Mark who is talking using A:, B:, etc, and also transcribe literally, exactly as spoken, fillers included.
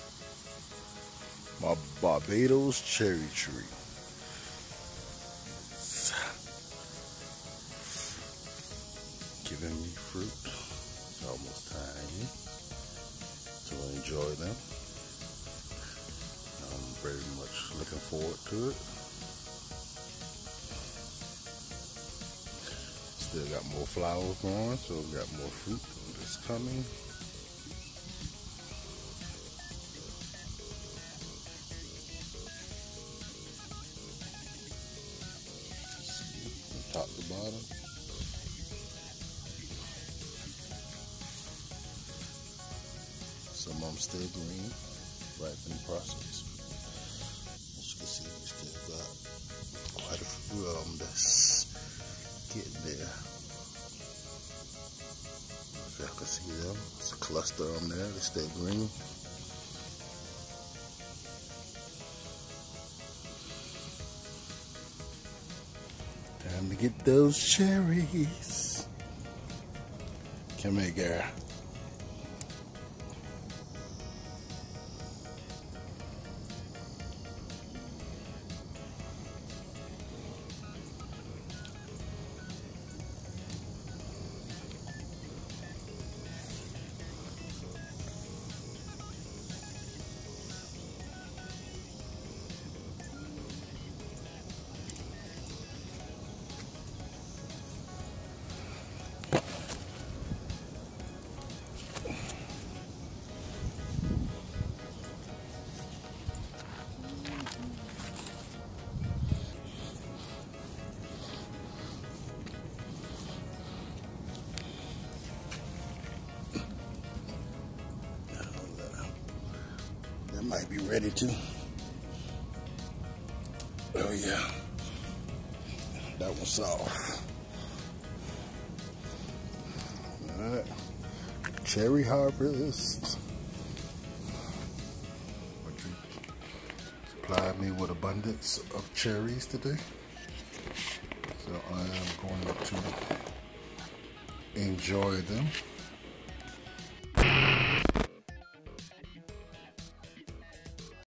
A: My Barbados cherry tree. Giving me fruit. It's almost time to enjoy them. I'm very much looking forward to it. Still got more flowers growing, so we got more fruit that's coming. Top to bottom. Some of them still green, right in the process. As you can see, we still got quite a few of them that's getting there. If y'all can see them, it's a cluster of them there, they're still green. Time to get those cherries. Come here, girl. Might be ready to. Oh yeah, that one's soft. All right, cherry harvest. Supplied me with abundance of cherries today, so I am going to enjoy them.